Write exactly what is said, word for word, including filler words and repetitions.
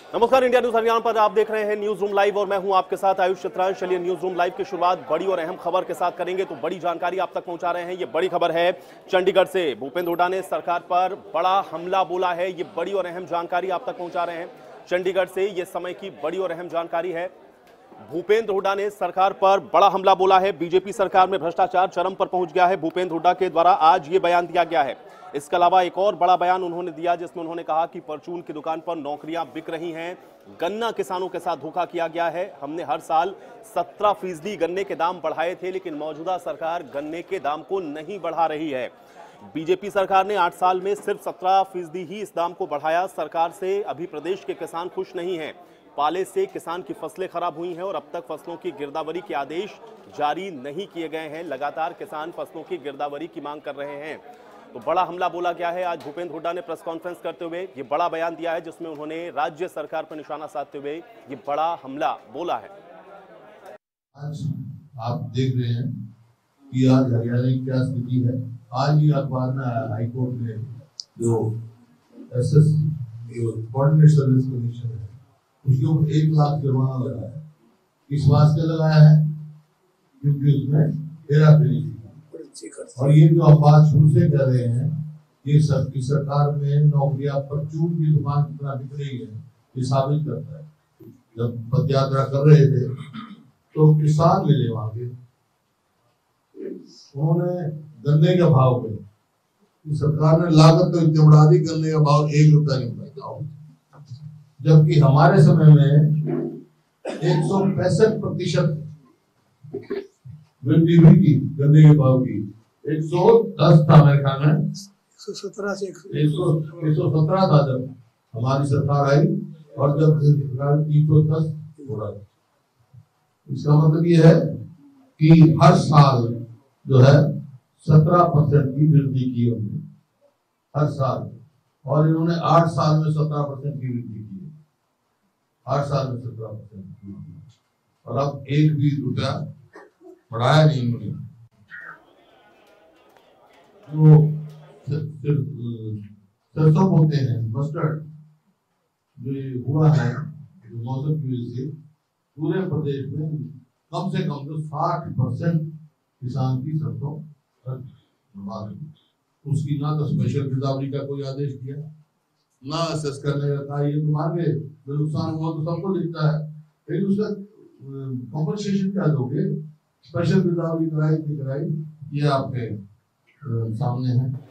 नमस्कार, India news Haryana पर आप देख रहे हैं न्यूज रूम लाइव और मैं हूं आपके साथ आयुष चित्रांश। चलिए न्यूज रूम लाइव की शुरुआत बड़ी और अहम खबर के साथ करेंगे तो बड़ी जानकारी आप तक पहुंचा रहे हैं। ये बड़ी खबर है चंडीगढ़ से। भूपेंद्र हुड्डा ने सरकार पर बड़ा हमला बोला है। ये बड़ी और अहम जानकारी आप तक पहुंचा रहे हैं चंडीगढ़ से। ये समय की बड़ी और अहम जानकारी है। भूपेंद्र हुड्डा ने सरकार पर बड़ा हमला बोला है। बीजेपी सरकार में भ्रष्टाचार चरम पर पहुंच गया है। भूपेंद्र हुड्डा के द्वारा आज ये बयान दिया गया है। इसके अलावा एक और बड़ा बयान उन्होंने दिया जिसमें उन्होंने कहा कि परचून की दुकान पर नौकरियां बिक रही हैं, गन्ना किसानों के साथ धोखा किया गया है। हमने हर साल सत्रह फीसदी गन्ने के दाम बढ़ाए थे, लेकिन मौजूदा सरकार गन्ने के दाम को नहीं बढ़ा रही है। बीजेपी सरकार ने आठ साल में सिर्फ सत्रह फीसदी ही इस दाम को बढ़ाया। सरकार से अभी प्रदेश के किसान खुश नहीं हैं। पाले से किसान की फसलें खराब हुई हैं और अब तक फसलों की गिरदावरी के आदेश जारी नहीं किए गए हैं। लगातार किसान फसलों की गिरदावरी की मांग कर रहे हैं। तो बड़ा हमला बोला गया है। आज भूपेंद्र हुड्डा ने प्रेस कॉन्फ्रेंस करते हुए ये बड़ा बयान दिया है जिसमें उन्होंने राज्य सरकार पर निशाना साधते हुए ये बड़ा हमला बोला है। आज आप देख रहे हैं कि आज हरियाणा की क्या स्थिति है। आज ही अखबार में हाईकोर्ट ने जो S S coordinate service commission है उसके ऊपर एक लाख जुर्माना लगाया है। इस वास्ते लगाया है क्योंकि उसमें हेरा फेरी थी। और ये जो हम बात शुरू से कर रहे हैं ये सबकी सरकार में नौकरियां परचून की दुकान कितना बिक रही है ये साबित करता है। जब पद यात्रा कर रहे थे तो किसान मिले वहां के, उन्होंने गन्ने का भाव पे सरकार ने लागत तो इतनी बढ़ा दी, गन्ने का भाव एक रुपया नहीं बढ़ा। जबकि हमारे समय में एक सौ पैंसठ प्रतिशत वृद्धि हुई थी गन्ने के भाव की। एक सौ दस था मेरे ख्याल में, एक सौ सत्रह से एक सौ सत्रह था जब हमारी सरकार आई और जब तीन सौ दस हो रहा है। इसका मतलब ये है कि हर साल जो है सत्रह परसेंट की वृद्धि की हमने हर साल, और इन्होंने आठ साल में सत्रह परसेंट की वृद्धि की है। हर साल में सत्रह परसेंट की वृद्धि, और अब एक भी रुपया बढ़ाया नहीं इन्होंने। जो सरसों बोते हैं, मस्टर्ड जो हुआ है जो मौसम की वजह से पूरे प्रदेश में कम से कम तो साठ परसेंट किसान की सरसों बर्बाद हुई। उसकी ना तो स्पेशल गिरदावरी का कोई आदेश दिया, ना असेस करने का कहा। ये तो मान गए जो नुकसान हुआ तो सबको दिखता है, लेकिन उसका कॉम्पनसेशन क्या दोगे? स्पेशल गिरदावरी कराई नहीं कराई ये आपके सामने है।